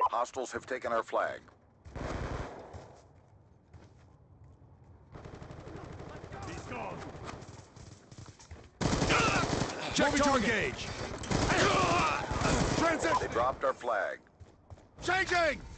Hostiles have taken our flag. He's gone. Check to engage. They dropped our flag. Changing!